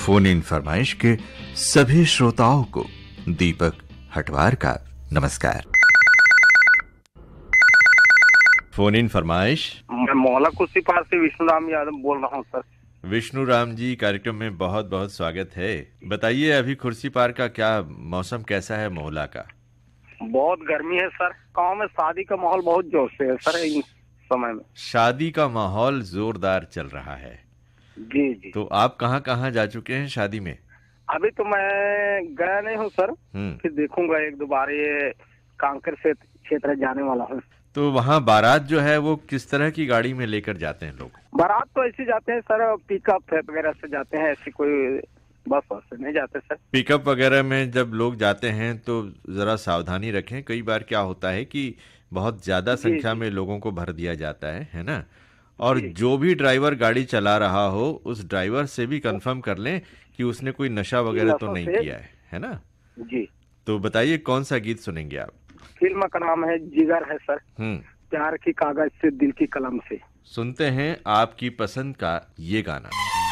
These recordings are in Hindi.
फोन इन फरमाइश के सभी श्रोताओं को दीपक हटवार का नमस्कार। फोन इन फरमाइश। मैं मोहल्ला कुर्सी पार से विष्णु राम यादव बोल रहा हूँ सर। विष्णु राम जी, कार्यक्रम में बहुत बहुत स्वागत है। बताइए, अभी कुर्सी पार का क्या मौसम कैसा है मोहल्ला का? बहुत गर्मी है सर। गांव में शादी का माहौल बहुत जोर से है सर इन समय में। शादी का माहौल जोरदार चल रहा है। जी जी। तो आप कहाँ कहाँ जा चुके हैं शादी में? अभी तो मैं गया नहीं हूँ सर, फिर देखूंगा एक दो बार। ये कांकर से क्षेत्र जाने वाला हूँ। तो वहाँ बारात जो है वो किस तरह की गाड़ी में लेकर जाते हैं लोग? बारात तो ऐसे जाते हैं सर, पिकअप वगैरह से जाते हैं, ऐसी कोई बस से नहीं जाते सर। पिकअप वगैरह में जब लोग जाते हैं तो जरा सावधानी रखें। कई बार क्या होता है कि बहुत ज्यादा संख्या में लोगों को भर दिया जाता है ना। और जो भी ड्राइवर गाड़ी चला रहा हो उस ड्राइवर से भी कंफर्म कर लें कि उसने कोई नशा वगैरह तो नहीं किया है ना जी। तो बताइए, कौन सा गीत सुनेंगे आप? फिल्म का नाम है जिगर है सर। प्यार की कागज से दिल की कलम से। सुनते हैं आपकी पसंद का ये गाना।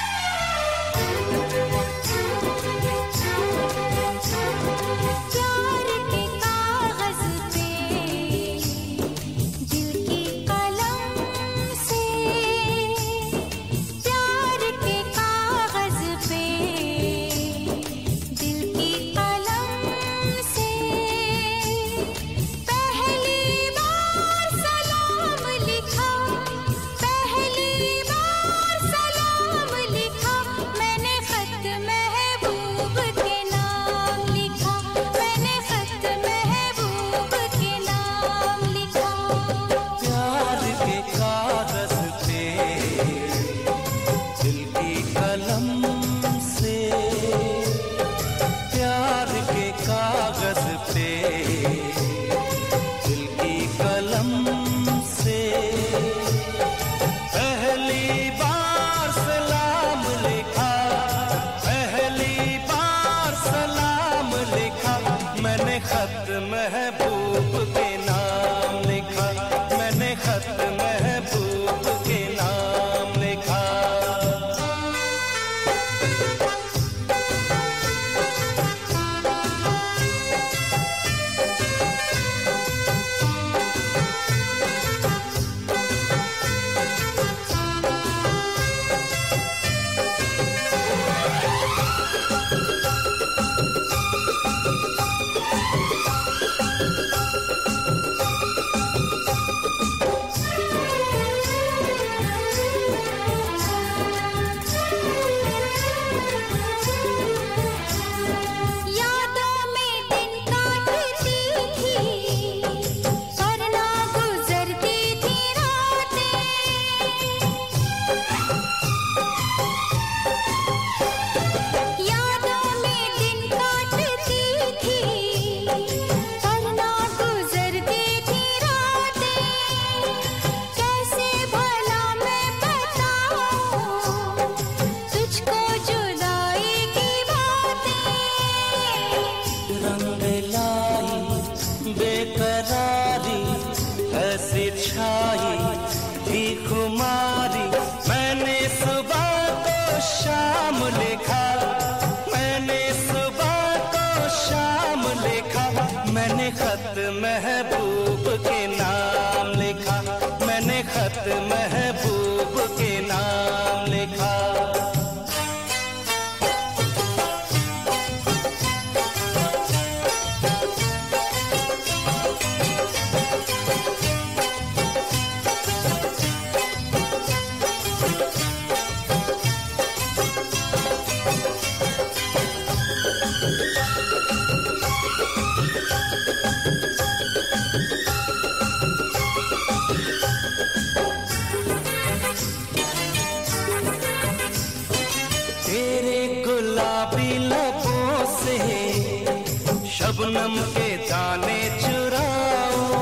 शबनम के दाने चुराओ,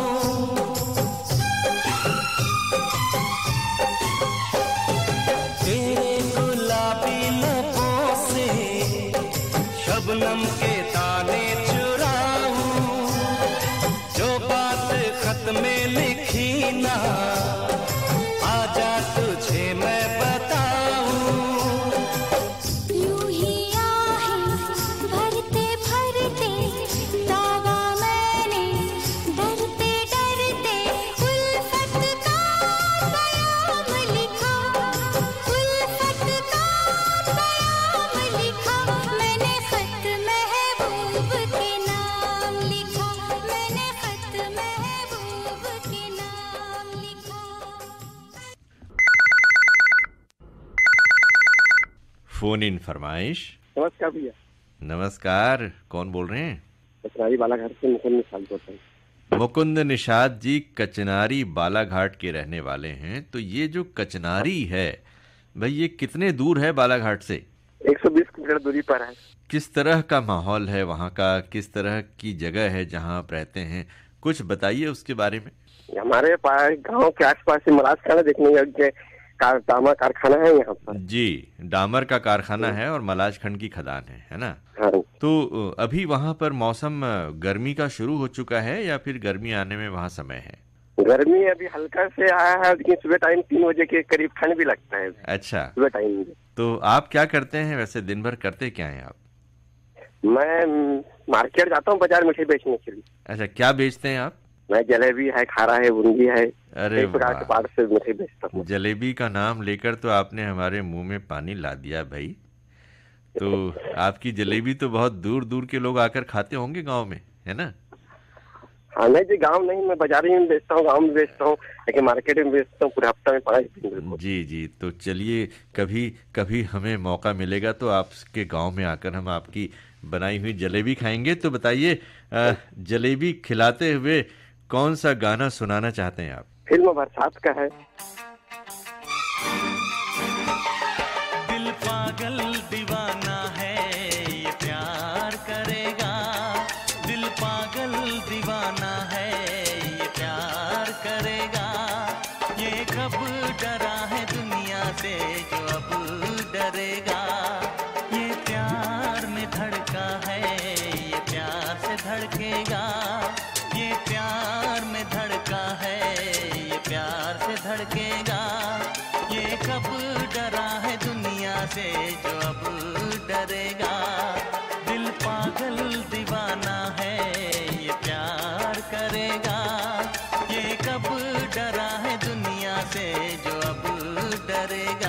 तेरे गुलाबी लबों से शबनम के दाने चुराऊं, जो बात खत में लिखी ना आजा तुझे मैं बताऊं, यूं ही फोन इन फरमाइश। नमस्कार भैया। नमस्कार, कौन बोल रहे हैं? कचनारी बालाघाट से मुकुंद निषाद बोलता हूँ। मुकुंद निषाद जी कचनारी बालाघाट के रहने वाले हैं। तो ये जो कचनारी है भाई, ये कितने दूर है बालाघाट से? 120 किलोमीटर दूरी पर है। किस तरह का माहौल है वहाँ का, किस तरह की जगह है जहाँ आप रहते हैं, कुछ बताइए उसके बारे में। हमारे गांव के आसपास से मलाज खाना देखने योग्य डामर कारखाना है यहाँ पर। जी, डामर का कारखाना है और मलाज खंड की खदान है ना? हाँ। तो अभी वहाँ पर मौसम गर्मी का शुरू हो चुका है या फिर गर्मी आने में वहाँ समय है? गर्मी अभी हल्का से आया है, लेकिन सुबह टाइम 3 बजे के करीब ठंड भी लगता है। अच्छा, सुबह टाइम। तो आप क्या करते हैं वैसे, दिन भर करते क्या हैं आप? मैं मार्केट जाता हूँ बाजार मिठाई बेचने के लिए। अच्छा, क्या बेचते हैं आप? मैं जलेबी है, खारा है, बूंदी है, अरे प्रकार के पार्ट से मिठाई बेचता हूँ। जलेबी का नाम लेकर तो आपने हमारे मुंह में पानी ला दिया भाई। तो आपकी जलेबी तो बहुत दूर दूर के लोग आकर खाते होंगे गांव में, है ना? हाँ नहीं जी, गांव नहीं, मैं बाजार में बेचता हूँ, गांव में बेचता हूँ, लेकिन मार्केट में बेचता हूँ पूरे हफ्ता में 5 दिन। जी जी, तो चलिए कभी कभी हमें मौका मिलेगा तो आपके गांव में आकर हम आपकी बनाई हुई जलेबी खाएंगे। तो बताइए, जलेबी खिलाते हुए कौन सा गाना सुनाना चाहते हैं आप? फिल्म बरसात का है। दिल पागल दीवाना है, ये प्यार करेगा। दिल पागल दीवाना है, ये प्यार करेगा। ये कब डरा है दुनिया से जो अब डरेगा। ये प्यार में धड़का है, ये प्यार से धड़केगा। ये प्यार में धड़का है, ये प्यार से धड़केगा। ये कब डरा है दुनिया से जो अब डरेगा। दिल पागल दीवाना है, ये प्यार करेगा। ये कब डरा है दुनिया से जो अब डरेगा।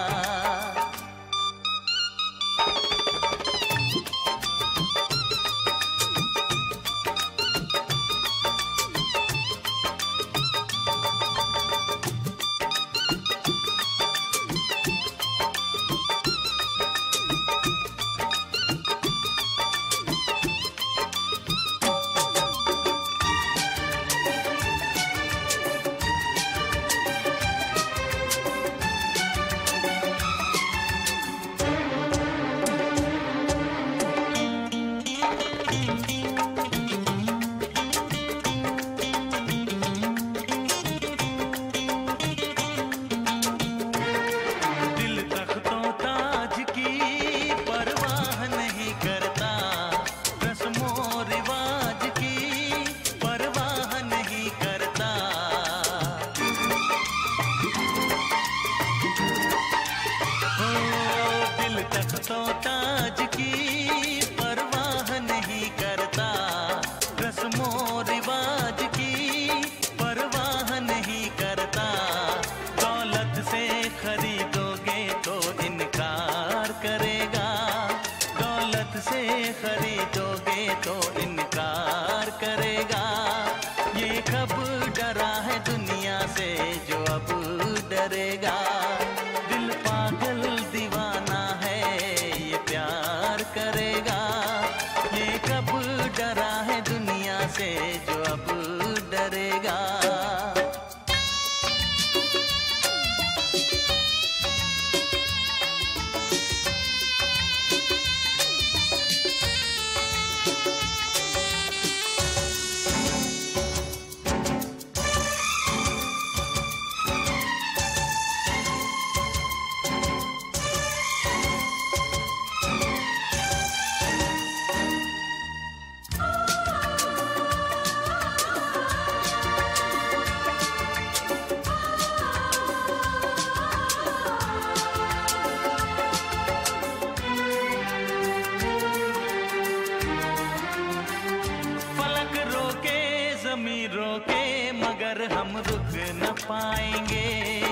पाएंगे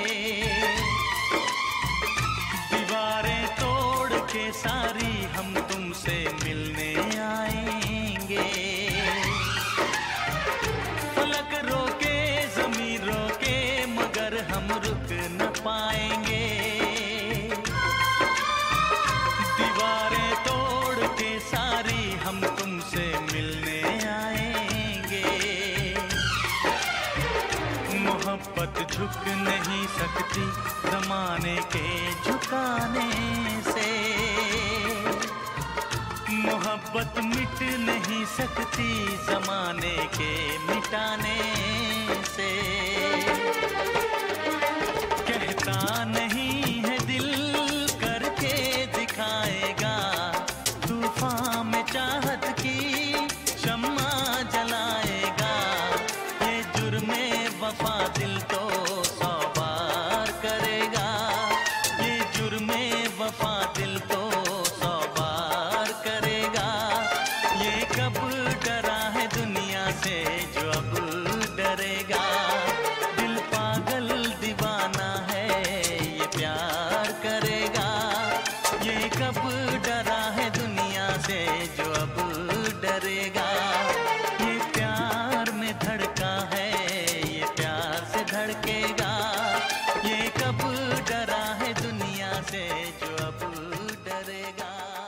दीवारें तोड़ के सारी हम तुमसे मिलने आएंगे। फलक रोके ज़मीं रोके मगर हम रुक न पाएंगे। मोहब्बत झुक नहीं सकती जमाने के झुकाने से, मोहब्बत मिट नहीं सकती जमाने के मिटाने से। कहता नहीं है दिल करके दिखाएगा, तूफान में चाहत की शम्मा जलाएगा। ये जुर्मे वफा दिल तो 100 बार करेगा, ये जुर्मे वफा दिल तो 100 बार करेगा। ये कब डरा है दुनिया से जो अब डरेगा, दिल पागल दीवाना है ये प्यार करेगा। ये कब डरा है दुनिया से जो अब डरेगा, ये प्यार में धड़का है ये प्यार से धड़केगा। ये कब डरा है दुनिया से जो अब डरेगा।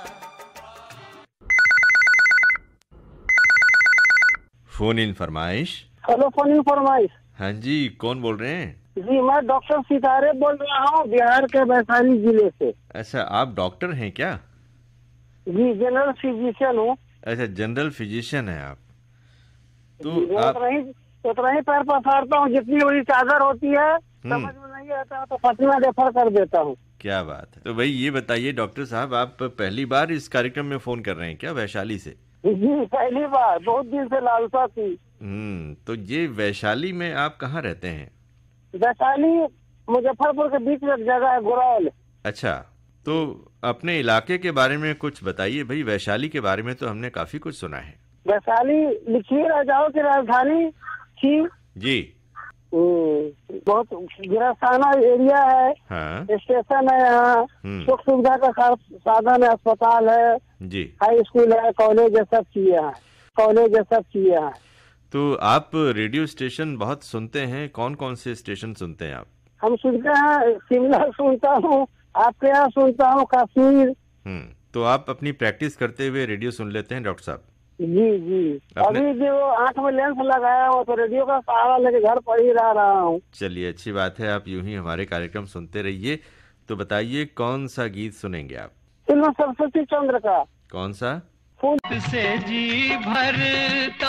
फोन इन फरमाइश। हेलो, फोन इन फरमाइश। हाँ जी, कौन बोल रहे हैं? जी, मैं डॉक्टर सितारे बोल रहा हूँ, बिहार के वैशाली जिले से। अच्छा, आप डॉक्टर हैं क्या? जी, जनरल फिजिशियन हूँ। अच्छा, जनरल फिजिशियन है आप। तो आप उतना ही पैर पसारता हूँ, जितनी बड़ी चादर होती है समझ में नहीं आता तो पटना रेफर कर देता हूँ। क्या बात है। तो भाई ये बताइए डॉक्टर साहब, आप पहली बार इस कार्यक्रम में फोन कर रहे हैं क्या वैशाली से? जी, पहली बार, बहुत दिन से लालसा थी। तो ये वैशाली में आप कहाँ रहते हैं? वैशाली मुजफ्फरपुर के बीच में एक जगह है, गुरौल। अच्छा, तो अपने इलाके के बारे में कुछ बताइए भाई। वैशाली के बारे में तो हमने काफी कुछ सुना है। वैशाली लिखिए राजाओं की राजधानी थी जी। बहुत गिरस्ताना एरिया है। हाँ। स्टेशन है यहाँ, सुख सुविधा का साधन है, अस्पताल है जी, हाई स्कूल है, कॉलेज है, सब चीजें हैं। तो आप रेडियो स्टेशन बहुत सुनते हैं, कौन कौन से स्टेशन सुनते हैं आप? हम सुनते हैं, शिमला सुनता हूँ, आपके यहाँ सुनता हूँ, कश्मीर। तो आप अपनी प्रैक्टिस करते हुए रेडियो सुन लेते हैं डॉक्टर साहब? जी। अभी जो आंख में लेंस लगाया हो तो रेडियो का सहारा लेके घर पर ही रहा हूँ। चलिए, अच्छी बात है, आप यूं ही हमारे कार्यक्रम सुनते रहिए। तो बताइए कौन सा गीत सुनेंगे आप? फिल्म सरस्वती चंद्र का। कौन सा? फूल से जी भरता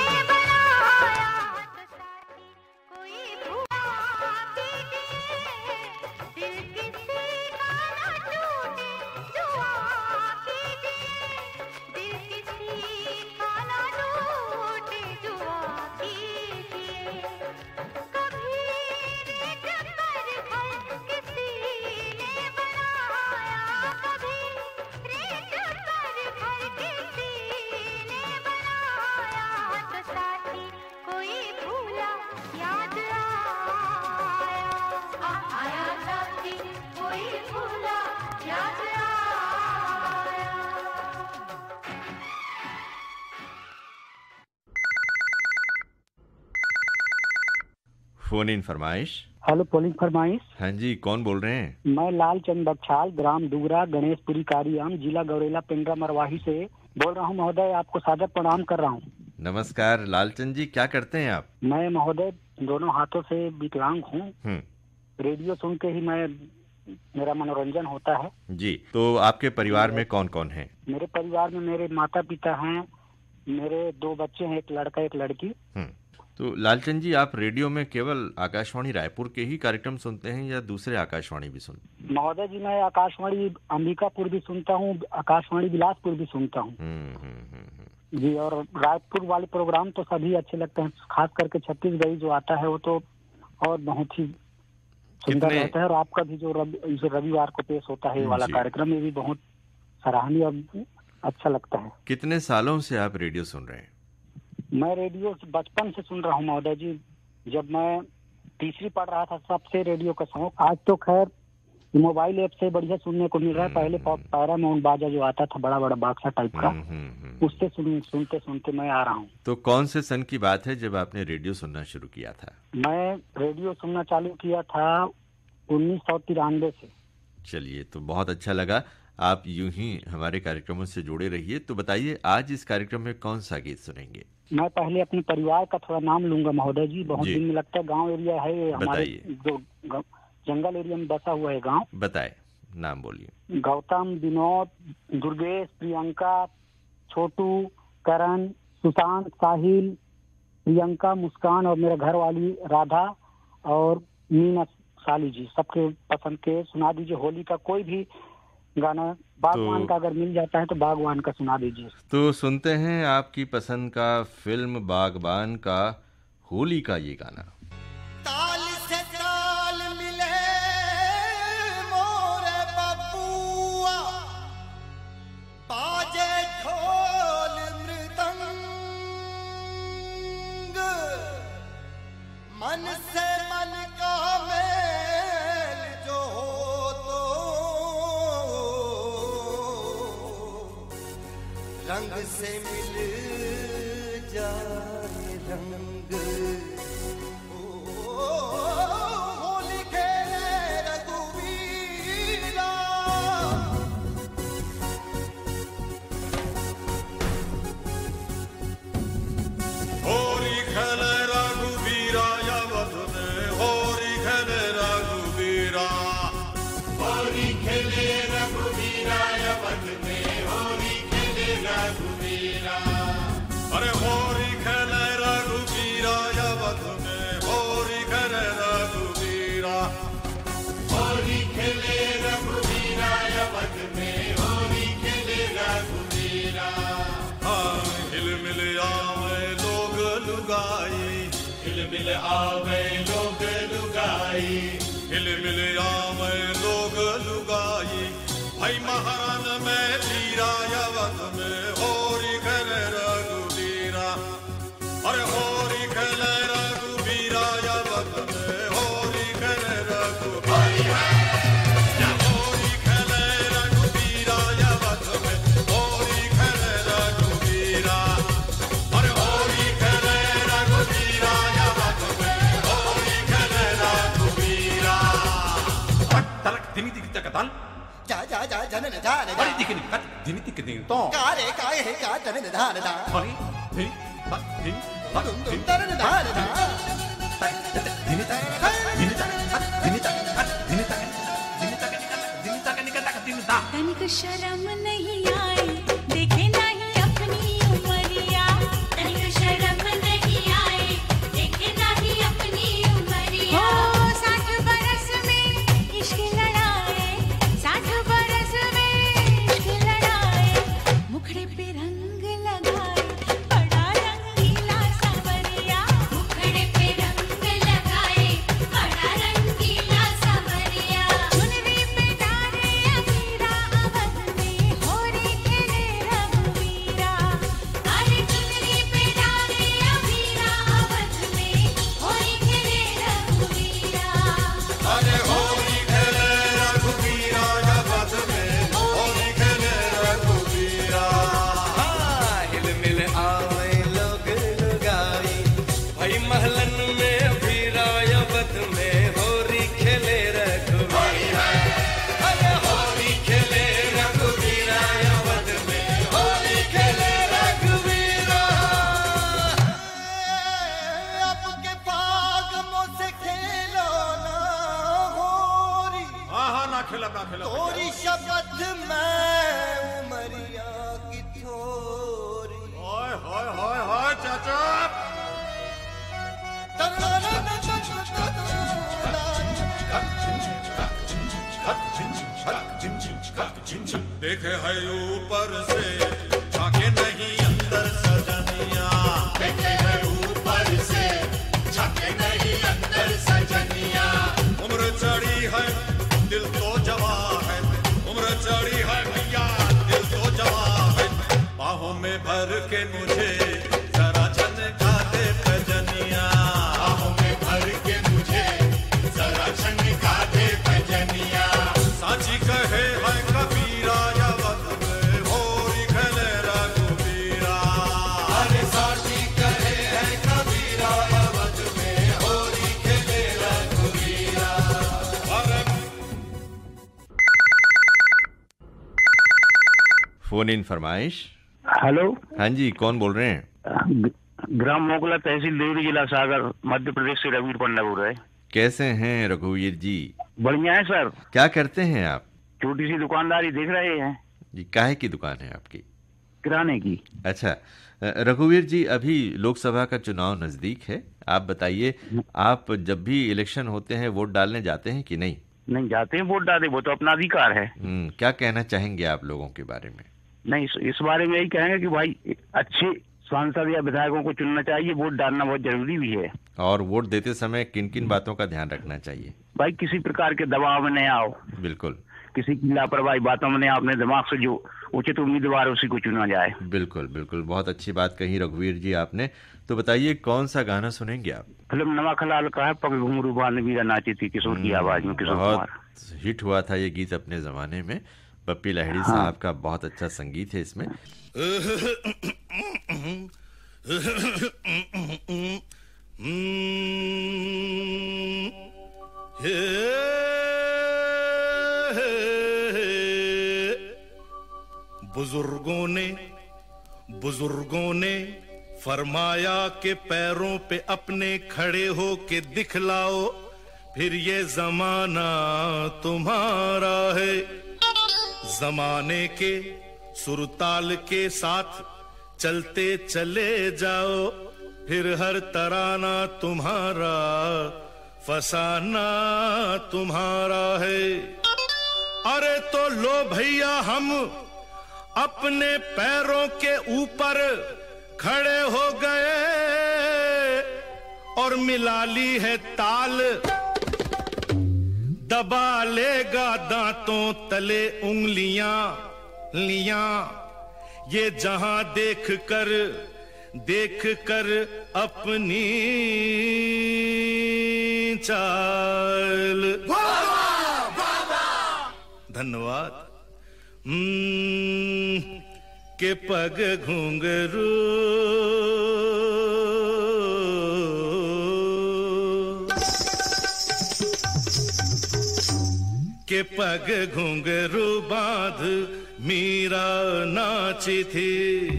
फोन इन फरमाइश। हेलो, पोलिंग फरमाइश। हाँ जी, कौन बोल रहे हैं? मैं लालचंद बख्शाल, ग्राम डूगरा, गणेशपुरी कारियाम, जिला गौरेला, पिंडरा मरवाही से बोल रहा हूँ महोदय। आपको सादर प्रणाम कर रहा हूँ। नमस्कार लालचंद जी, क्या करते हैं आप? मैं महोदय दोनों हाथों से विकलांग हूँ। रेडियो सुन के ही मेरा मनोरंजन होता है। जी, तो आपके परिवार में कौन कौन है? मेरे परिवार में मेरे माता पिता हैं, मेरे 2 बच्चे हैं, एक लड़का एक लड़की। तो लालचंद जी, आप रेडियो में केवल आकाशवाणी रायपुर के ही कार्यक्रम सुनते हैं या दूसरे आकाशवाणी भी सुनते? महोदय जी, मैं आकाशवाणी अंबिकापुर भी सुनता हूँ, आकाशवाणी बिलासपुर भी सुनता हूँ। जी, और रायपुर वाले प्रोग्राम तो सभी अच्छे लगते हैं, खास करके छत्तीसगढ़ी जो आता है वो तो और बहुत ही सुंदर रहता है। और आपका भी जो रविवार को पेश होता है वाला कार्यक्रम, में भी बहुत सराहनीय और अच्छा लगता है। कितने सालों से आप रेडियो सुन रहे हैं? मैं रेडियो बचपन से सुन रहा हूँ महोदय जी। जब मैं तीसरी पढ़ रहा था सबसे रेडियो का शौक। आज तो खैर मोबाइल ऐप से बढ़िया सुनने को मिल रहा है। पहले पैरामाउंट बाजा जो आता था, बड़ा बड़ा बाक्सा टाइप का, उससे सुनते सुनते मैं आ रहा हूँ। तो कौन से सन की बात है जब आपने रेडियो सुनना शुरू किया था? मैं रेडियो सुनना चालू किया था 1993 से। चलिए, तो बहुत अच्छा लगा। आप यूं ही हमारे कार्यक्रमों से जुड़े रहिए। तो बताइए, आज इस कार्यक्रम में कौन सा गीत सुनेंगे? मैं पहले अपने परिवार का थोड़ा नाम लूंगा महोदय जी। बहुत दिन में लगता है गांव एरिया है हमारे, जो जंगल एरिया में बसा हुआ है गांव। बताए, नाम बोलिए। गौतम, विनोद, दुर्गेश, प्रियंका, छोटू, करण, सुशांत, साहिल, प्रियंका, मुस्कान और मेरा घर वाली राधा और मीना साली जी, सबके पसंद के सुना दीजिए। होली का कोई भी गाना, बागवान का अगर मिल जाता है तो बागवान का सुना दीजिए। तो सुनते हैं आपकी पसंद का फिल्म बागबान का होली का ये गाना। ताल से ताल मिले मोरे बबुआ, बाजे ढोल मृदंग, मन से मन का मेल जो हो तो रंग से मिल जाए रंग। होली खेले रघुवीरा, होली खेले रघुवीरा अवध में, होली खेले रघुवीरा, होली खेले रघुवीरा अवध में, होली खेले रघुवीरा। अरे होली खेले रघुवीरा अवध में, होली खेले रघुवीरा, होली खेले रघुवीरा अवध में, होली खेले रघुवीरा। हाँ, हिल मिल आवे लोग लुगाई, हिल मिल आवे लोग लुगाई, हिल मिल आवे लोग लुगाई। भाई महारान में धीरा अवध में, होली खेले रघुवीरा। अरे होली खेले रघुवीरा अवध में, होली खेले रघुवीरा, होली खेले रघुवीरा अवध में, होली खेले रघुवीरा। अरे होली खेले रघुवीरा अवध में, होली खेले रघुवीरा। तलक दिमी दिख तकतल जा जा जा जनन धान दा, अरे दिख निकट दिमी दिख दिन तो कारे काहे है का जनन धान दा, अरे दिमी तक दिमी तक तुम तुम तरन धान दा, दिमी तक दिमी तक दिमी तक दिमी तक दिमी तक दिमी तक निकट दिमी तक। तनिक शर्म नहीं आई, देखे नहीं अपनी उमरिया, तनिक शर्म नहीं आई, देखे नहीं अपनी उमरिया। हो 60 बरस में इश्क लड़ाए, 60 बरस में इश्क लड़ाए, मुखड़े पे रंग लगाए, बड़ा रंगीला सांवरिया, मुखड़े पे रंग लगाए, बड़ा रंगीला सांवरिया। चुनरी पे डाले अबीरा अवध में, होली खेले रघुवीरा। अरे चुनरी पे डाले अबीरा अवध में, होली खेले रघुवीरा। अरे होली खेले रघुवीरा अवध में, होली खेले रघुवीरा। हाँ, हिल मिल आवे लोग लुगाई, भाई महलन में वीरा अवध में, होली खेले रघुवीरा। अरे होली खेले रघुवीरा अवध में, होली खेले रघुवीरा। अब के बाग मुझसे खेलो ना होरी, हाँ ना खेला ना खेला। तोरी शपथ मैं उमरिया की थोरी। हाय हाय हाय हाय चाचा। देखे है ऊपर से झाके नहीं अंदर सजनिया, देखे है ऊपर से झाके नहीं अंदर सजनिया। उम्र चढ़ी है दिल तो जवा है, उम्र चढ़ी है भैया दिल तो जवा है। बाहों में भर के मुझे जरा झनका दे पैजनिया, बाहों में भर के मुझे जरा झनका दे पैजनिया। साची कहे है कबीरा अवध में, होली खेले रघुवीरा। अरे साची कहे है कबीरा अवध में, होली खेले रघुवीरा। अरे फोन इन फरमाइश। हेलो। हाँ जी, कौन बोल रहे हैं? ग्राम मोगला, तहसील देवरी, जिला सागर, मध्य प्रदेश से रघुवीर पंडा बोल रहे। कैसे हैं रघुवीर जी? बढ़िया है सर। क्या करते हैं आप? छोटी सी दुकानदारी देख रहे हैं जी। काहे की दुकान है आपकी? किराने की। अच्छा रघुवीर जी, अभी लोकसभा का चुनाव नजदीक है, आप बताइए, आप जब भी इलेक्शन होते हैं वोट डालने जाते हैं कि नहीं? नहीं जाते हैं वोट डालने, वो तो अपना अधिकार है। क्या कहना चाहेंगे आप लोगों के बारे में? नहीं, इस बारे में यही कहेंगे कि भाई अच्छे सांसद या विधायकों को चुनना चाहिए, वोट डालना बहुत जरूरी भी है। और वोट देते समय किन किन बातों का ध्यान रखना चाहिए? भाई किसी प्रकार के दबाव में नहीं आओ। बिल्कुल। किसी की लापरवाही बातों में नहीं, अपने दिमाग से जो उचित उम्मीदवार उसी को चुना जाए। बिल्कुल बिल्कुल, बहुत अच्छी बात कही रघुवीर जी आपने। तो बताइए कौन सा गाना सुनेंगे आप? फिल्म नमक हलाल का है, पग घुंघरू बांध वीरा नाची थी, किशोर की आवाज में, किशोर कुमार। बहुत हिट हुआ था ये गीत अपने जमाने में, पप्पी लहड़ी साहब का बहुत अच्छा संगीत है इसमें। बुजुर्गों ने फरमाया कि पैरों पे अपने खड़े हो के दिखलाओ, फिर ये जमाना तुम्हारा है। जमाने के सुरताल के साथ चलते चले जाओ, फिर हर तराना तुम्हारा, फसाना तुम्हारा है। अरे तो लो भैया हम अपने पैरों के ऊपर खड़े हो गए और मिला ली है ताल, दबा लेगा दांतों तले उंगलियां लियां, ये जहां देख कर अपनी चाल। धन्यवाद। के पग घुंघरू के पग घुंघरू बांध मीरा नाची थी।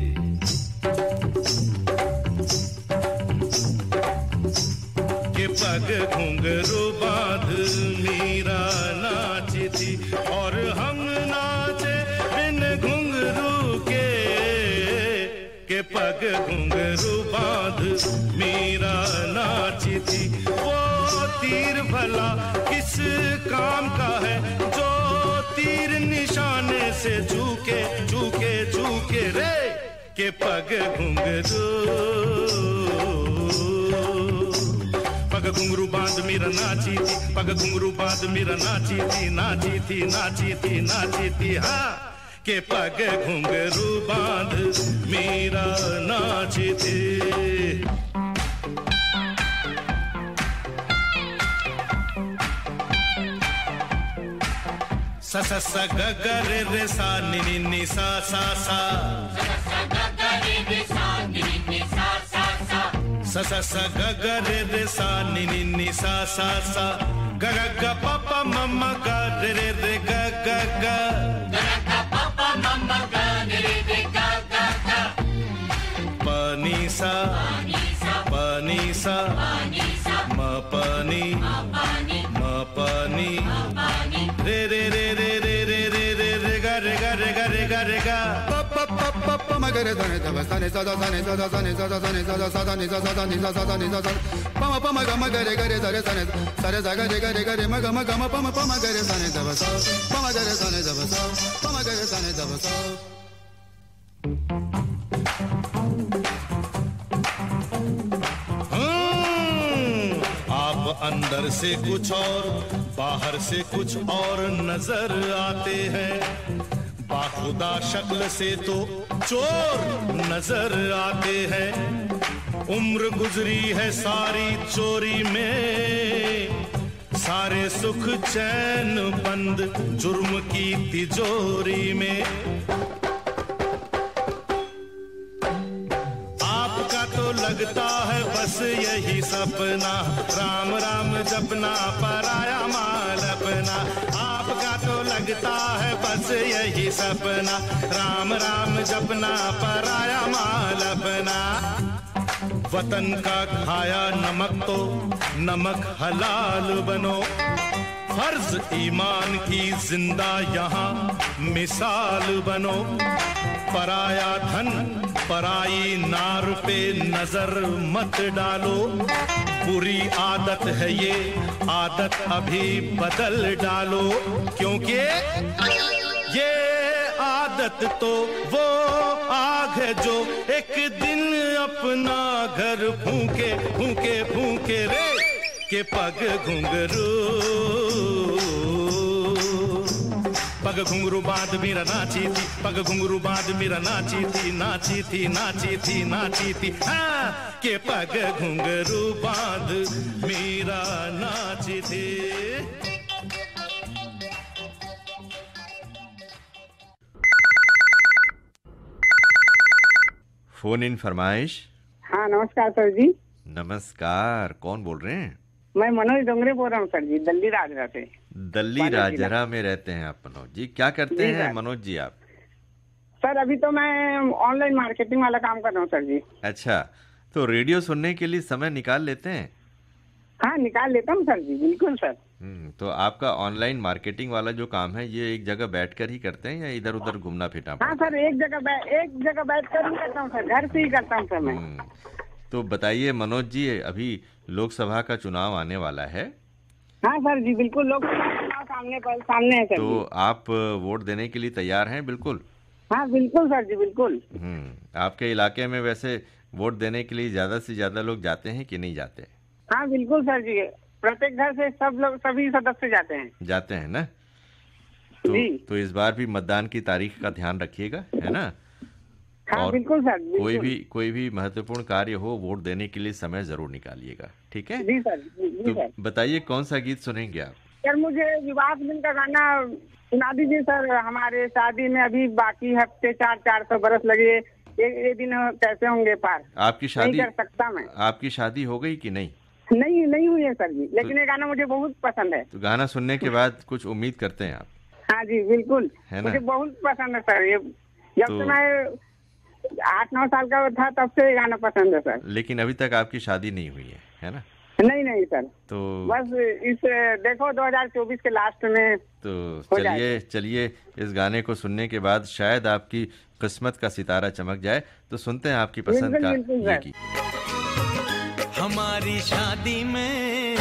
के पग घुंघरू बांध मीरा नाची थी और हम नाचे बिन घुंघरू के पग घुंघरू बांध मीरा नाची थी। वो तीर भला किस काम का है जो तीर निशाने से चूके चूके चूके रे, के पग घुंघरू पग घुंघरू बांध मीरा नाची थी, पग घुंघरू बांध मीरा नाची थी, नाची थी नाची थी नाची थी। हाँ, के पग घुंघरू बांध मीरा नाची थी। सा सा सा ग ग रे रे सा नि नि नि सा सा सा, सा सा सा ग ग रे रे सा नि नि नि सा सा सा, ग ग ग प प म म ग रे रे रे ग ग ग, ग ग प प म म ग रे रे रे ग ग ग, प नि सा प नि सा म प नि म प नि रे रे रे रे रे रे रे रे रे ग रे ग रे ग रे ग रे ग, प प प प प म ग रे ध ने ध ब सा ने सा दा सा ने सा दा सा ने सा दा सा ने सा दा सा दा ने सा सा दा ने सा सा दा ने सा सा, प म प म ग म ग रे ग रे ध रे सा ने सा रे सा ग रे ग रे ग रे म ग म ग म प म प म ग रे सा ने ध ब सा, प म ग रे सा ने ध ब सा, प म ग रे सा ने ध ब सा। आप अंदर से कुछ और बाहर से कुछ और नजर आते हैं, बाखुदा शक्ल से तो चोर नजर आते हैं। उम्र गुजरी है सारी चोरी में, सारे सुख चैन बंद जुर्म की तिजोरी में। आपका तो लगता है बस यही सपना, राम राम जपना पराया माल अपना। आपका तो लगता है बस यही सपना, राम राम जपना पराया माल अपना। वतन का खाया नमक तो नमक हलाल बनो, फर्ज ईमान की जिंदा यहाँ मिसाल बनो। पराया धन पराई नार पे नजर मत डालो, बुरी आदत है ये आदत अभी बदल डालो, क्योंकि ये आदत तो वो आग है जो एक दिन अपना घर फूके फूके फूके रे के पग घुंघरू बांध मेरा नाची थी, पग घुंघरू बांध मेरा नाची थी, नाची थी नाची थी नाची थी, हाँ के पग घुंघरू बांध मेरा नाची थी। फोन इन फरमाइश। हाँ नमस्कार सर जी। नमस्कार, कौन बोल रहे हैं? मैं मनोज डोंगरे बोल रहा हूँ सर जी, दल्ली राजरा से। दल्ली राजरा में रहते हैं आप मनोज जी, क्या करते हैं मनोज जी आप? सर अभी तो मैं ऑनलाइन मार्केटिंग वाला काम कर रहा हूँ सर जी। अच्छा, तो रेडियो सुनने के लिए समय निकाल लेते हैं? हाँ निकाल लेता हूँ सर जी, बिल्कुल सर। तो आपका ऑनलाइन मार्केटिंग वाला जो काम है ये एक जगह बैठकर ही करते हैं या इधर उधर घूमना फिरना? हाँ सर, एक जगह बैठकर ही करता हूँ सर, घर से ही करता हूँ सर मैं। तो बताइए मनोज जी, अभी लोकसभा का चुनाव आने वाला है। हाँ सर जी बिल्कुल, लोकसभा सामने है सर। तो आप वोट देने के लिए तैयार हैं? बिल्कुल। हाँ बिल्कुल सर जी, बिल्कुल। आपके इलाके में वैसे वोट देने के लिए ज्यादा से ज्यादा लोग जाते हैं कि नहीं जाते? हाँ बिल्कुल सर जी, प्रत्येक घर से सब लोग, सभी सदस्य जाते हैं ना? तो इस बार भी मतदान की तारीख का ध्यान रखिएगा, है ना? हाँ और बिल्कुल सर, बिल्कुल। कोई भी महत्वपूर्ण कार्य हो, वोट देने के लिए समय जरूर निकालिएगा, ठीक है? जी सर, जी सर। बताइए कौन सा गीत सुनेंगे आप? सर मुझे विवाह फिल्म का गाना सुना दीजिए सर। हमारे शादी में अभी बाकी हफ्ते 400 बरस लगे, ये दिन कैसे होंगे पार? आपकी शादी नहीं कर सकता मैं। आपकी शादी हो गई कि नहीं? नहीं हुई है सर जी, लेकिन ये गाना मुझे बहुत पसंद है। तो गाना सुनने के बाद कुछ उम्मीद करते हैं आप? हाँ जी बिल्कुल, है ना? मुझे बहुत पसंद है सर ये, जब से मैं 8-9 साल का था तब से ये गाना पसंद है सर। लेकिन अभी तक आपकी शादी नहीं हुई है ना? नहीं सर, तो बस इस देखो 2024 के लास्ट में। तो चलिए इस गाने को सुनने के बाद शायद आपकी किस्मत का सितारा चमक जाए। तो सुनते हैं आपकी पसंद का ये गीत। हमारी शादी में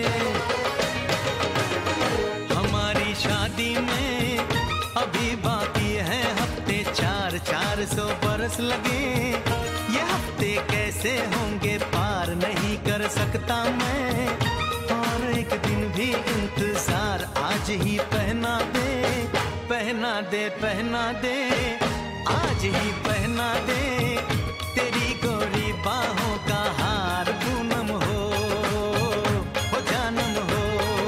अभी बाकी है हफ्ते 400 बरस लगे, ये हफ्ते कैसे होंगे पार नहीं कर सकता मैं, और एक दिन भी इंतजार आज ही पहना दे आज ही पहना दे, तेरी गोरी बाहों का हार पूनम हो जानम हो,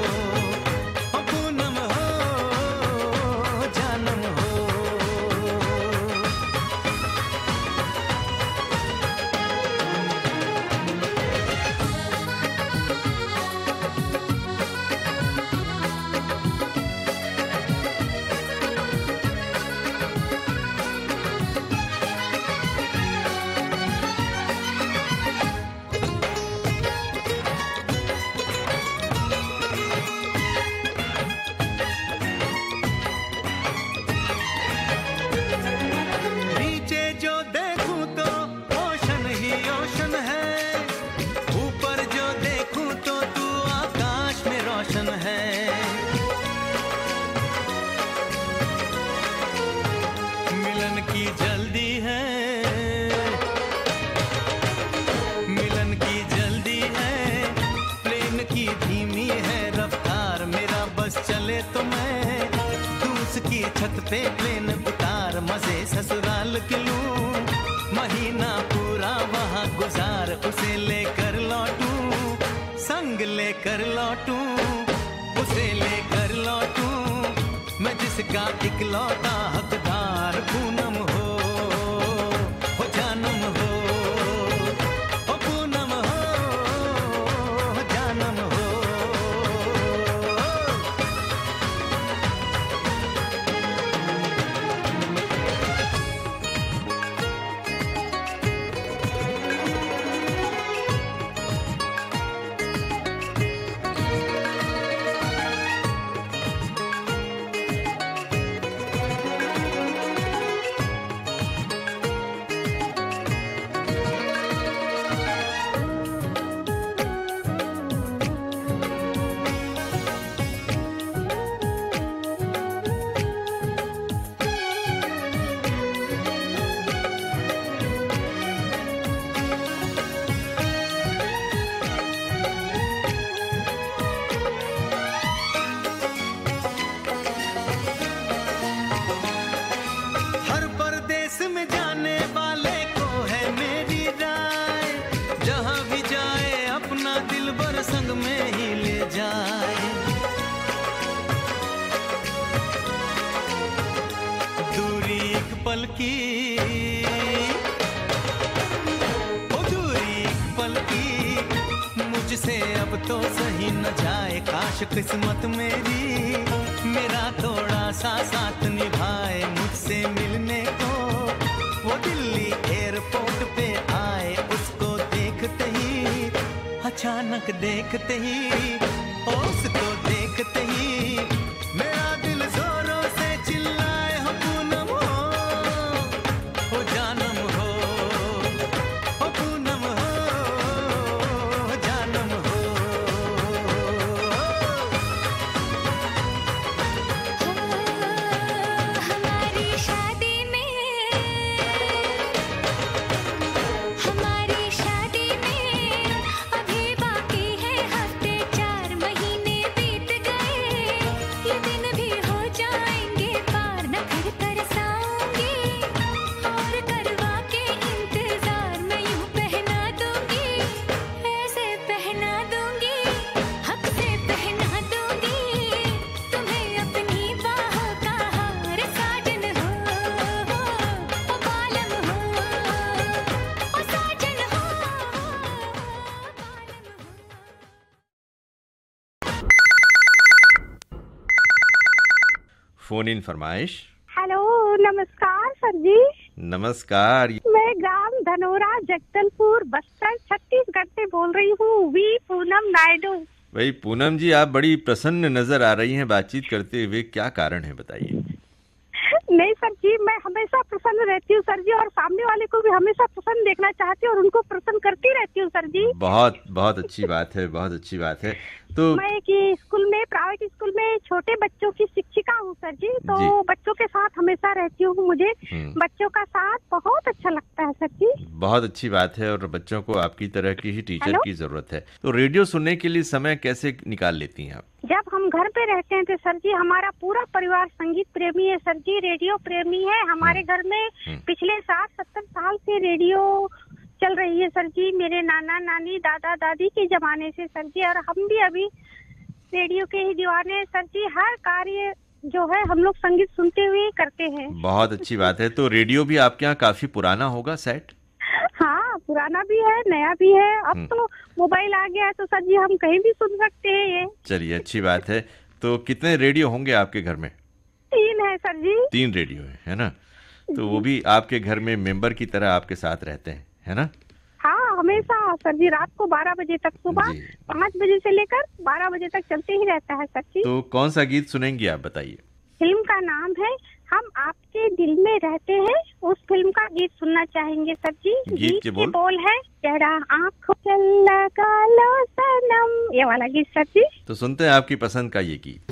पूनम हो जानम हो। छत पे प्लेन उतार, मजे ससुराल के लूं, महीना पूरा वहाँ गुजार, उसे लेकर लौटूं, संग लेकर लौटूं, उसे लेकर लौटूं, मैं जिसका इकलौता हकदार पूनम हो जानम हो, पूनम हो जानम हो। की, ओ दूरी एक पल की मुझसे अब तो सही न जाए, काश किस्मत मेरी मेरा थोड़ा सा साथ निभाए, मुझसे मिलने को वो दिल्ली एयरपोर्ट पे आए, उसको देखते ही अचानक देखते ही उसको देखते ही मेरा दिल जोरों से चिल्लाए, हो पूनम हो जानम हो पूनम हो जानम हो। हमारी शादी में अभी बाकी है हफ्ते 4 महीने बीत गए, ये दिन भी हो जाएंगे पार, न फिर तरसाऊंगी और करवा के इंतजार मैं यूं पहना दूंगी, ऐसे पहना दूंगी, हक से पहना दूंगी तुम्हें अपनी बाहों का हार, साजन हो ओ बालम हो ओ साजन हो फोन इन फरमाइश। हेलो, नमस्कार सर जी। नमस्कार। मैं ग्राम धनोरा जगदलपुर बस्तर छत्तीसगढ़ से बोल रही हूँ, वी पूनम नायडू। भाई पूनम जी, आप बड़ी प्रसन्न नजर आ रही हैं बातचीत करते हुए, क्या कारण है बताइए। नहीं सर जी, मैं हमेशा प्रसन्न रहती हूँ सर जी, और सामने वाले को भी हमेशा प्रसन्न देखना चाहती हूँ और उनको प्रसन्न करती रहती हूँ सर जी। बहुत बहुत अच्छी बात है, बहुत अच्छी बात है। तो मैं एक स्कूल में, प्राइवेट स्कूल में छोटे बच्चों की शिक्षिका हूँ सर जी, तो बच्चों के साथ हमेशा रहती हूँ, मुझे बच्चों का साथ बहुत अच्छा लगता है सर जी। बहुत अच्छी बात है, और बच्चों को आपकी तरह की ही टीचर की जरूरत है। तो रेडियो सुनने के लिए समय कैसे निकाल लेती हैं आप? जब हम घर पे रहते हैं तो सर जी हमारा पूरा परिवार संगीत प्रेमी है सर जी, रेडियो प्रेमी है। हमारे घर में पिछले 60-70 साल से रेडियो चल रही है सर जी, मेरे नाना नानी दादा दादी के जमाने से सर जी, और हम भी अभी रेडियो के ही दीवाने हैं सर जी। हर कार्य जो है हम लोग संगीत सुनते हुए करते हैं। बहुत अच्छी बात है। तो रेडियो भी आपके यहाँ काफी पुराना होगा सेट? हाँ, पुराना भी है, नया भी है। अब तो मोबाइल आ गया है तो सर जी हम कहीं भी सुन सकते हैं ये। चलिए, अच्छी बात है। तो कितने रेडियो होंगे आपके घर में? 3 है सर जी। 3 रेडियो है ना? तो वो भी आपके घर में मेंबर की तरह आपके साथ रहते हैं, है ना? हाँ, हमेशा सर जी, रात को 12 बजे तक, सुबह 5 बजे से लेकर 12 बजे तक चलते ही रहता है सर जी। तो कौन सा गीत सुनेंगी आप बताइए? फिल्म का नाम है हम आपके दिल में रहते हैं, उस फिल्म का गीत सुनना चाहेंगे सर जी। गीत के बोल है जरा आँखों से लगा लो सनम, ये वाला गीत सर जी। तो सुनते हैं आपकी पसंद का ये गीत।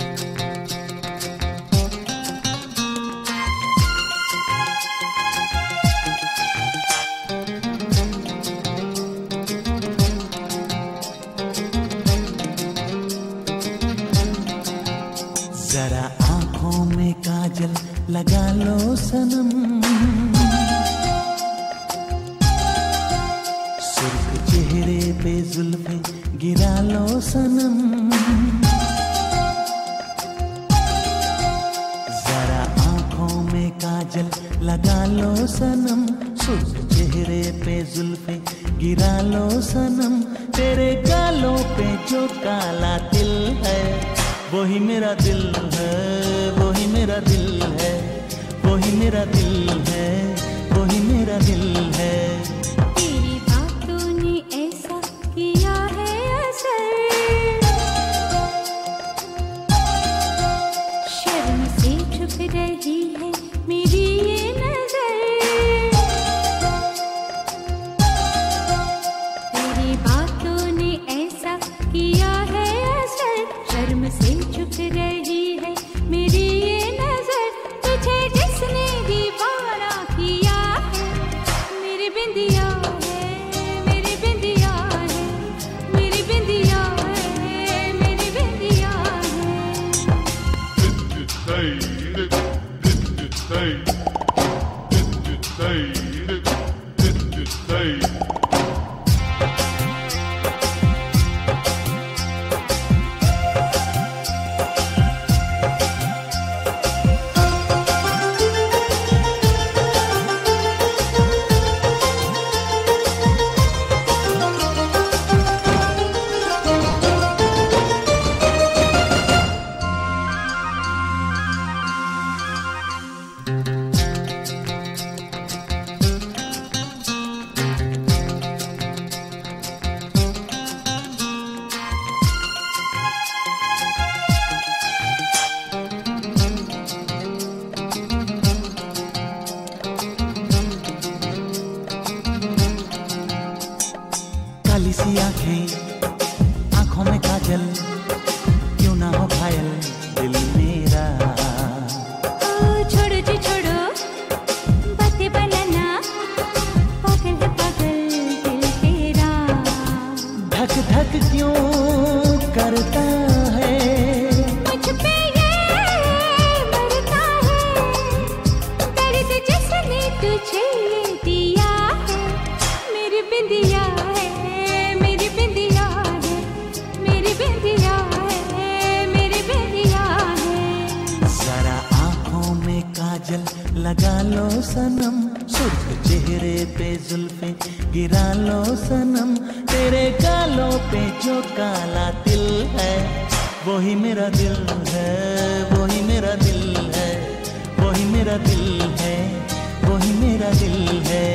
जरा आँखों में काजल लगा लो सनम, सुर्ख चेहरे पे जुल्फे गिरा लो सनम, जरा आँखों में काजल लगा लो सनम, सुर्ख चेहरे पे जुल्फे गिरा लो सनम, तेरे गालों पे जो काला तिल है वही मेरा दिल है, वही मेरा दिल है, वही मेरा दिल है, वही मेरा दिल है। तेरी बातों ने ऐसा किया है असर, शर्म से छुप रही है मेरी ये नजर, तेरी बातों ने ऐसा किया है असर, शर्म से छुप रही है मेरी ये नजर, तुझे जिसने दीवाना किया है मेरी बिंदिया है, मेरी बिंदिया है, मेरी बिंदिया है, मेरी बिंदिया है। लगा लो सनम, सुर्ख चेहरे पे जुल्फे गिरा लो सनम, तेरे गालों पे जो काला तिल है वही मेरा दिल है, वही मेरा दिल है, वही मेरा दिल है, वही मेरा दिल है।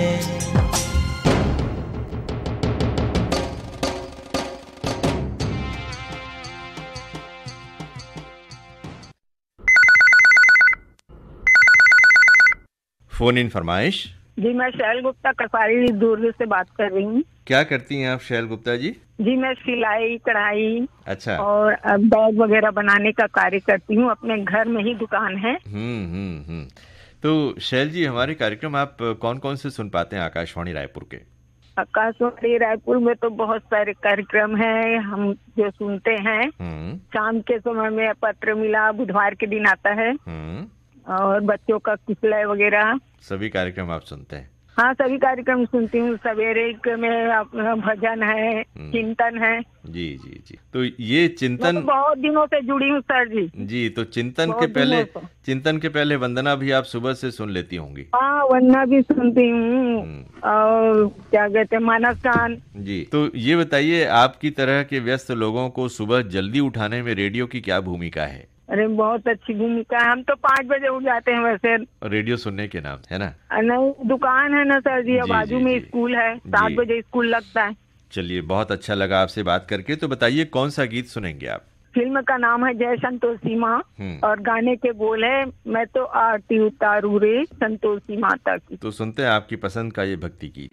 फोन इन फरमाइश। जी मैं शैल गुप्ता कसारी दुर्ग से बात कर रही हूँ। क्या करती हैं आप शैल गुप्ता जी? जी मैं सिलाई कढ़ाई अच्छा और बैग वगैरह बनाने का कार्य करती हूँ, अपने घर में ही दुकान है। तो शैल जी, हमारे कार्यक्रम आप कौन कौन से सुन पाते हैं आकाशवाणी रायपुर के? आकाशवाणी रायपुर में तो बहुत सारे कार्यक्रम हैं हम जो सुनते हैं। शाम के समय में पत्र मिला बुधवार के दिन आता है, और बच्चों का किसलय वगैरह सभी कार्यक्रम आप सुनते हैं? हाँ सभी कार्यक्रम सुनती हूँ। सवेरे में अपना भजन है, चिंतन है। जी जी जी। तो ये चिंतन मैं तो बहुत दिनों से जुड़ी हूँ सर जी। जी, तो चिंतन के पहले वंदना भी आप सुबह से सुन लेती होंगी? हाँ वंदना भी सुनती हूँ, और क्या कहते हैं मानस गान। जी, तो ये बताइए, आपकी तरह के व्यस्त लोगों को सुबह जल्दी उठाने में रेडियो की क्या भूमिका है? अरे बहुत अच्छी भूमिका है, हम तो 5 बजे उठ जाते हैं वैसे रेडियो सुनने के नाम, है ना? नहीं दुकान है ना सर जी, बाजू में स्कूल है, 7 बजे स्कूल लगता है। चलिए, बहुत अच्छा लगा आपसे बात करके। तो बताइए कौन सा गीत सुनेंगे आप? फिल्म का नाम है जय संतोषी माँ, और गाने के बोल है मैं तो आरती उतारू रे संतोषी माता की। तो सुनते हैं आपकी पसंद का ये भक्ति गीत।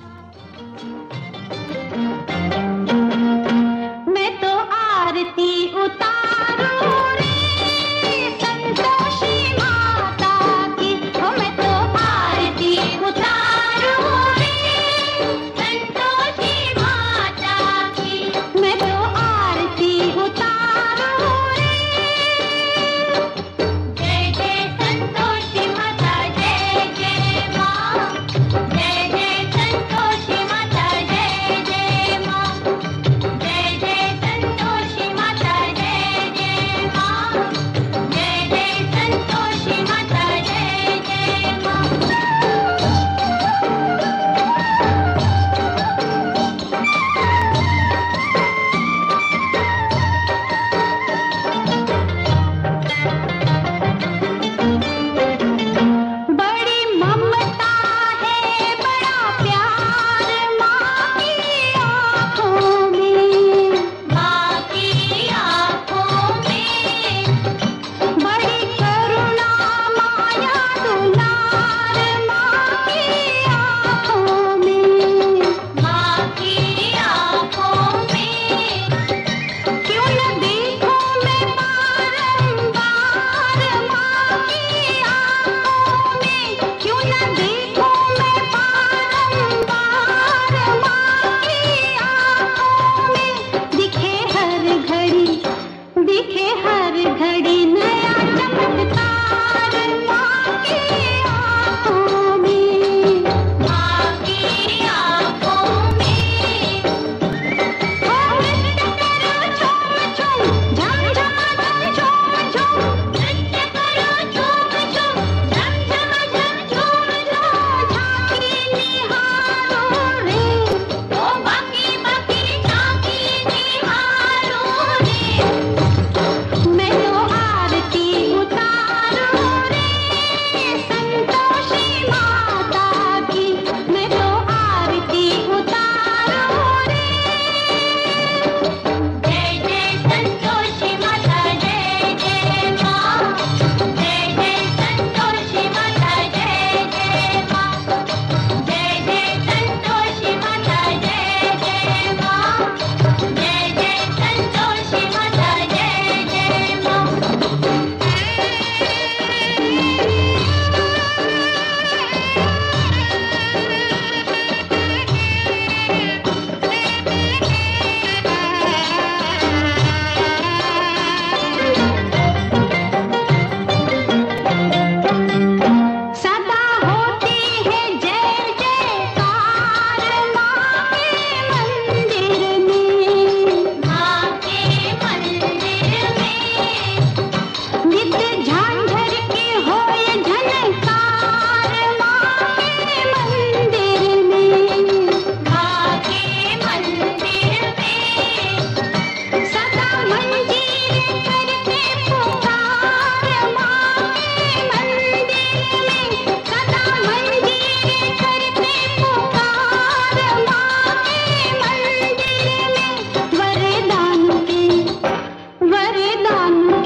मैं तो आरती उतारू रे संतोषी माता की, मैं तो आरती उतारू रे संतोषी माता की, मैं तो आरती उतारू रे। जय जय संतोषी माता, जय जय माँ, जय जय संतोषी माता, जय जय माँ, जय जय संतोषी माता, जय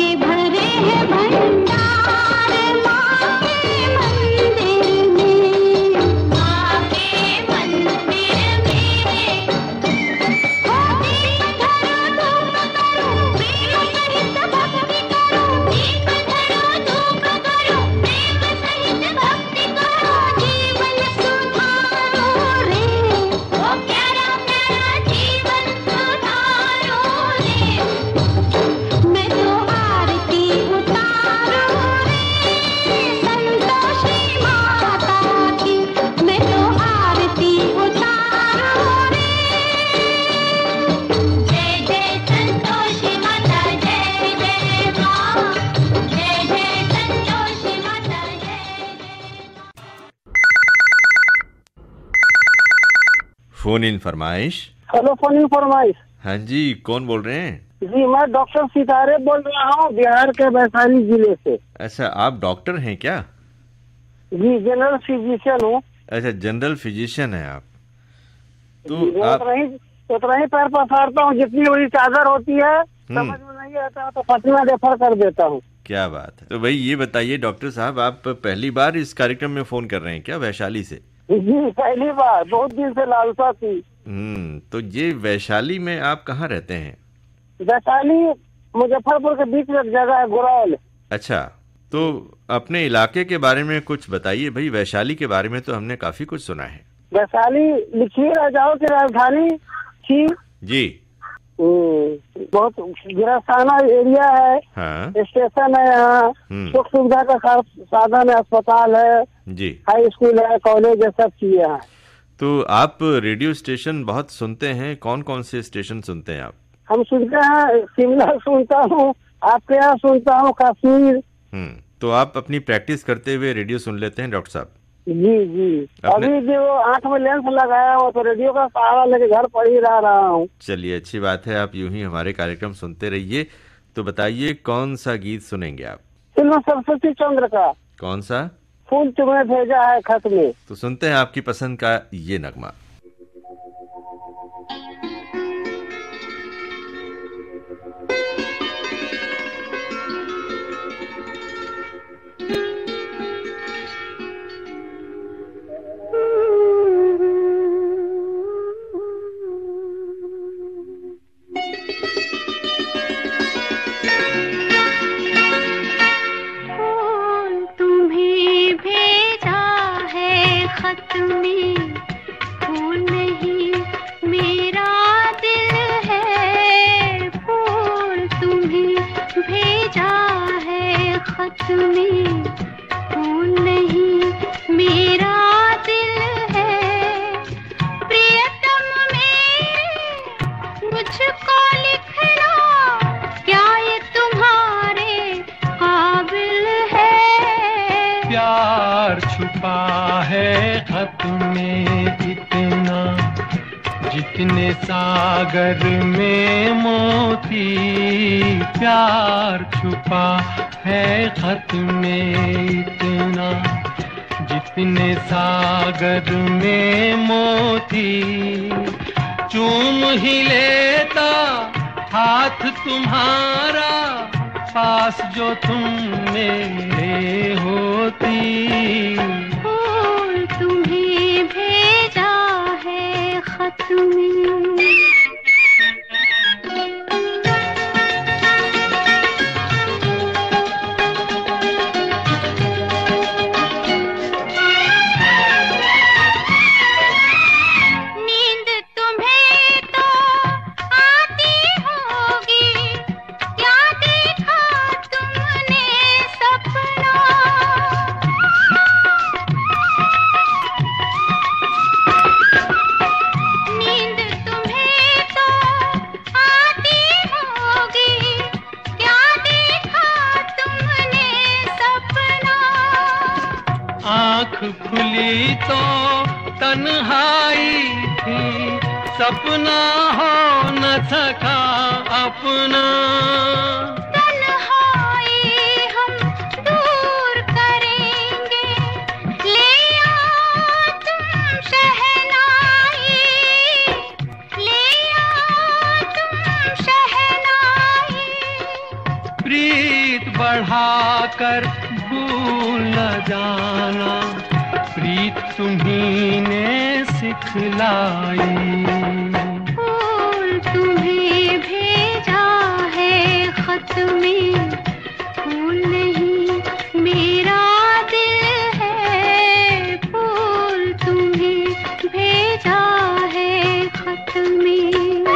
के भरे हैं भंडार माँ के मंदिर में, माँ के मंदिर में। हो दीप धरो धूप करो, प्रेम सहित भक्ति करो, दीप धरो धूप करो, प्रेम सहित भक्ति करो, जीवन सुधारो रे, ओ प्यारा प्यारा जीवन सुधारो रे। मैं तो आरती उतारो रे, संतोषी माता की, मैं तो आरती उतारो रे। जय जय संतोषी माता, जय जय माँ, जय जय संतोषी माता, जय जय। फोन इन फरमाइश। हेलो, फोन इन फरमाइश। हाँ जी, कौन बोल रहे हैं? जी, मैं डॉक्टर सितारे बोल रहा हूँ, बिहार के वैशाली जिले से। अच्छा, आप डॉक्टर हैं क्या? जी, जनरल फिजिशियन हूँ। अच्छा, जनरल फिजिशियन है आप। तो आप उतना ही पैर पसारता हूँ, जितनी बड़ी चादर होती है समझ में नहीं आता तो पटना रेफर कर देता हूँ। क्या बात है। तो भाई ये बताइए डॉक्टर साहब, आप पहली बार इस कार्यक्रम में फोन कर रहे हैं क्या वैशाली से? जी, पहली बार, बहुत दिन से लालसा थी। तो ये वैशाली में आप कहाँ रहते हैं? वैशाली मुजफ्फरपुर के बीच में एक जगह है, गुरौल। अच्छा, तो अपने इलाके के बारे में कुछ बताइए भाई। वैशाली के बारे में तो हमने काफी कुछ सुना है। वैशाली लिखिए राजाओं की राजधानी थी जी। बहुत गिरस्ताना एरिया है। हाँ। स्टेशन है यहाँ, सुख सुविधा का साधन है, अस्पताल है जी, हाई स्कूल है, कॉलेज है, सब चीजें हैं। तो आप रेडियो स्टेशन बहुत सुनते हैं, कौन कौन से स्टेशन सुनते हैं आप? हम सुनते हैं, शिमला सुनता हूँ, आपके यहाँ सुनता हूँ, कश्मीर। तो आप अपनी प्रैक्टिस करते हुए रेडियो सुन लेते हैं डॉक्टर साहब? जी जी। अभी जो आंख में लेंस लगाया हो तो रेडियो का सहारा लेके घर पर ही रहा हूँ। चलिए, अच्छी बात है, आप यूं ही हमारे कार्यक्रम सुनते रहिए। तो बताइए कौन सा गीत सुनेंगे आप? फिल्म सरस्वती चंद्र का। कौन सा? फूल तुम्हें भेजा है खत में। तो सुनते हैं आपकी पसंद का ये नगमा। खत में फूल नहीं मेरा दिल है, फूल तुम्हें भेजा है खत में, फूल नहीं मेरा दिल है। प्रियतम मेरे मुझको लिखना, क्या ये तुम्हारे काबिल है? प्यार छुपा है खत में इतना, जितने सागर में मोती। प्यार छुपा है खत में इतना, जितने सागर में मोती। चूम ही लेता हाथ तुम्हारा, पास जो तुम मेरे होती। फूल तुम्हें भेजा है खत में। खुली तो तन्हाई थी, सपना हो न सका अपना। तन्हाई हम दूर करेंगे, ले आओ तुम शहनाई, ले आओ तुम शहनाई। प्रीत बढ़ाकर भूल न जाना, प्रीत तुम्ही ने सिखलाई। फूल तुम्हें भेजा है खत में, फूल नहीं मेरा दिल है, फूल तुम्हें भेजा है खत में।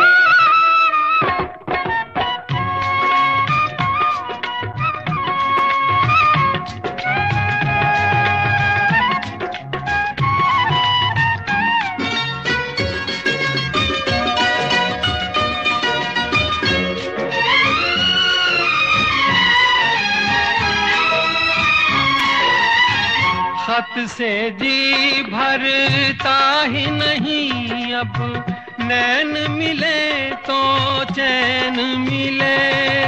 खत से जी भरता ही नहीं, अब नैन मिले तो चैन मिले।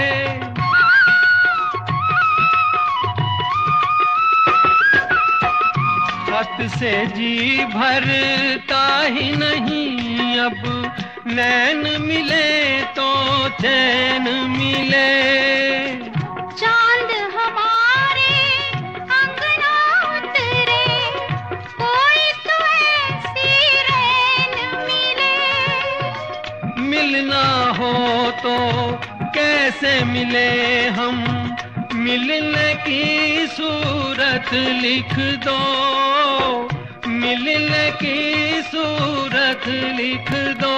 खत से जी भरता ही नहीं, अब नैन मिले तो चैन मिले। चांद हमारे अंगना उतरे, कोई तो ऐसी रैन मिले। मिलना हो तो कैसे मिले हम, मिलने की सूरत लिख दो, मिलने की सूरत लिख दो।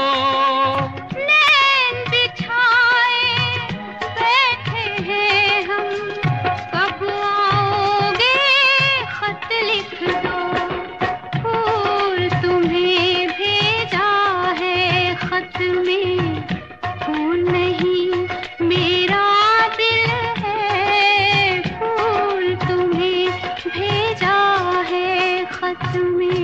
नैन बिछाए बैठे हैं हम, कब आओगे खत लिख दो। फूल तुम्हें भेजा है खत में, फूल नहीं मेरा दिल है, फूल तुम्हें भेजा है खत में।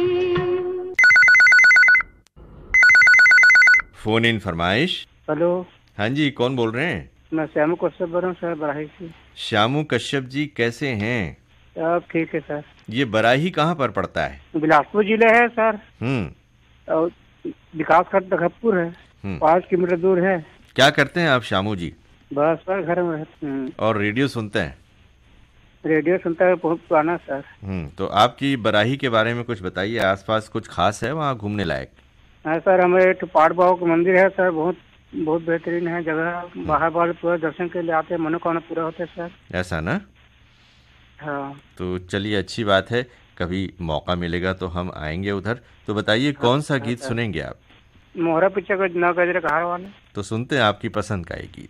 फोन इन फरमाइश। हेलो। हाँ जी, कौन बोल रहे हैं? मैं श्यामू कश्यप बोल रहा हूँ सर, बराही से। श्यामू कश्यप जी, कैसे हैं? सब ठीक है सर। ये बराही कहाँ पर पड़ता है? बिलासपुर जिले है सर, और विकास खंड तखतपुर है, 5 किलोमीटर दूर है। क्या करते हैं आप श्यामू जी? बस सर घर में रहते हैं। और रेडियो सुनते हैं? रेडियो सुनता है, बहुत पुराना सर। तो आपकी बराही के बारे में कुछ बताइए, आसपास कुछ खास है वहाँ घूमने लायक? हाँ सर, हमारे पाट बाबा का मंदिर है सर, बहुत बहुत बेहतरीन है जगह। बाहर बाहर पूरा दर्शन के लिए आते हैं, मनोकामना पूरा होता है सर। ऐसा ना? हाँ। तो चलिए, अच्छी बात है, कभी मौका मिलेगा तो हम आएंगे उधर। तो बताइए कौन सा गीत सुनेंगे आप? मोहरा पिक्चर का 9 गजरे का हार वाला। तो सुनते हैं आपकी पसंद का ये गीत।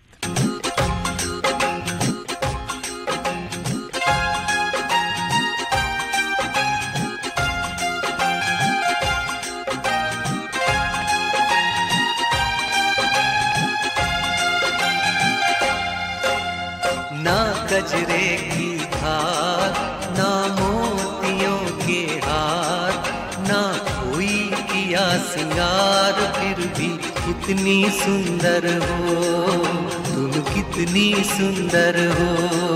ना गजरे की धार, ना मोतियों के हार, ना कोई किया सिंगार, फिर भी कितनी सुंदर हो तुम, कितनी सुंदर हो।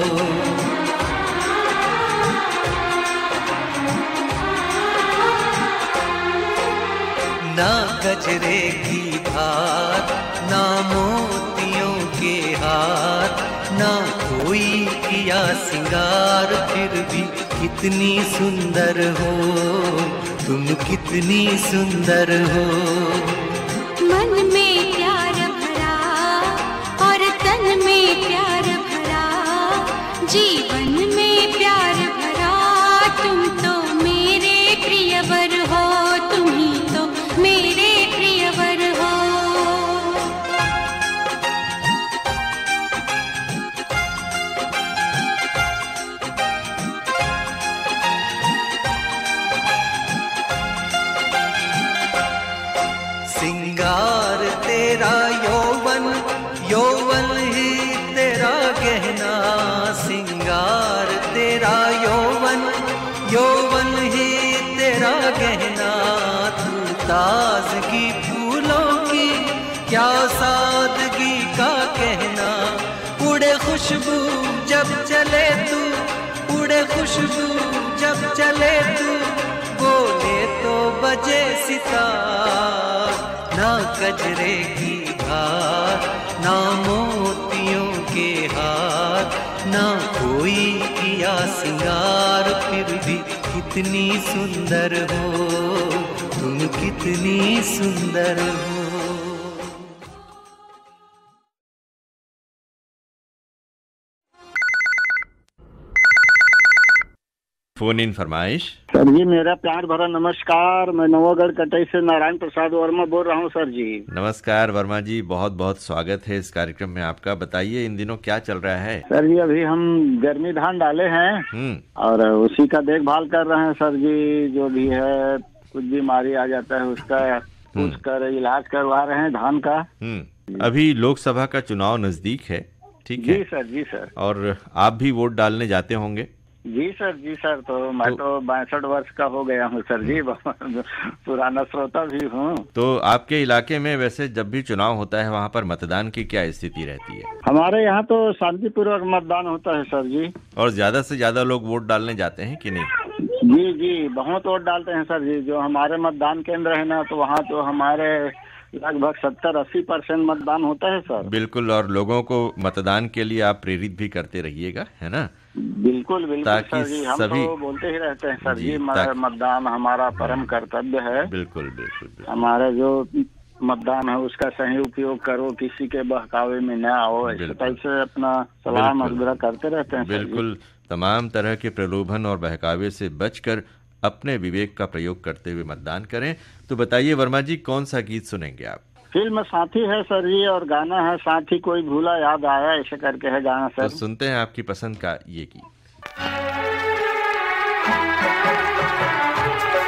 ना गजरे की धार, ना मोतियों के हार, ना कोई किया सिंगार, फिर भी कितनी सुंदर हो तुम, कितनी सुंदर हो। मन में प्यार भरा और तन में प्यार भरा, जीवन में प्यार भरा, तुम तो मेरे प्रियवर हो, तुम ही तो मेरे प्रियवर हो। सिंगार तेरा यौवन, यौवन ही तेरा गहना, सिंगार तेरा यौवन, यौवन ही तेरा गहना। तू ताजगी फूलों की, क्या सादगी का कहना। उड़े खुशबू जब चले तू, उड़े खुशबू जब चले तू, बोले तो बजे सितार। ना गजरे की धार, ना मोतियों के हार, ना कोई किया सिंगार फिर भी कितनी सुंदर हो तुम, कितनी सुंदर हो। फोन इन फरमाइश। सर जी मेरा प्यार भरा नमस्कार। मैं नवागढ़ कटई से नारायण प्रसाद वर्मा बोल रहा हूँ सर जी। नमस्कार वर्मा जी, बहुत बहुत स्वागत है इस कार्यक्रम में आपका। बताइए इन दिनों क्या चल रहा है? सर जी अभी हम गर्मी धान डाले हैं और उसी का देखभाल कर रहे हैं सर जी। जो भी है कुछ बीमारी आ जाता है उसका पूछ कर इलाज करवा रहे हैं धान का। अभी लोकसभा का चुनाव नजदीक है, ठीक है? जी सर, जी सर। और आप भी वोट डालने जाते होंगे? जी सर, जी सर। तो मैं तो 62 वर्ष का हो गया हूँ सर जी, पुराना श्रोता भी हूँ। तो आपके इलाके में वैसे जब भी चुनाव होता है वहाँ पर मतदान की क्या स्थिति रहती है? हमारे यहाँ तो शांतिपूर्वक मतदान होता है सर जी। और ज्यादा से ज्यादा लोग वोट डालने जाते हैं कि नहीं? जी जी, बहुत वोट डालते हैं सर जी। जो हमारे मतदान केंद्र है ना, तो वहाँ तो हमारे लगभग 70-80% मतदान होता है सर। बिल्कुल, और लोगों को मतदान के लिए आप प्रेरित भी करते रहिएगा, है ना? बिल्कुल बिल्कुल सर जी, हम तो बोलते ही रहते हैं सर जी, मतदान हमारा परम कर्तव्य है। बिल्कुल बिल्कुल। हमारा जो मतदान है उसका सही उपयोग करो, किसी के बहकावे में न आओ, इस टाइप से अपना सलाह मशवरा करते रहते हैं। बिल्कुल, तमाम तरह के प्रलोभन और बहकावे से बचकर अपने विवेक का प्रयोग करते हुए मतदान करें। तो बताइए वर्मा जी, कौन सा गीत सुनेंगे आप? फिल्म साथी है सर जी और गाना है साथी कोई भूला याद आया, ऐसे करके है गाना सर। तो सुनते हैं आपकी पसंद का ये गीत।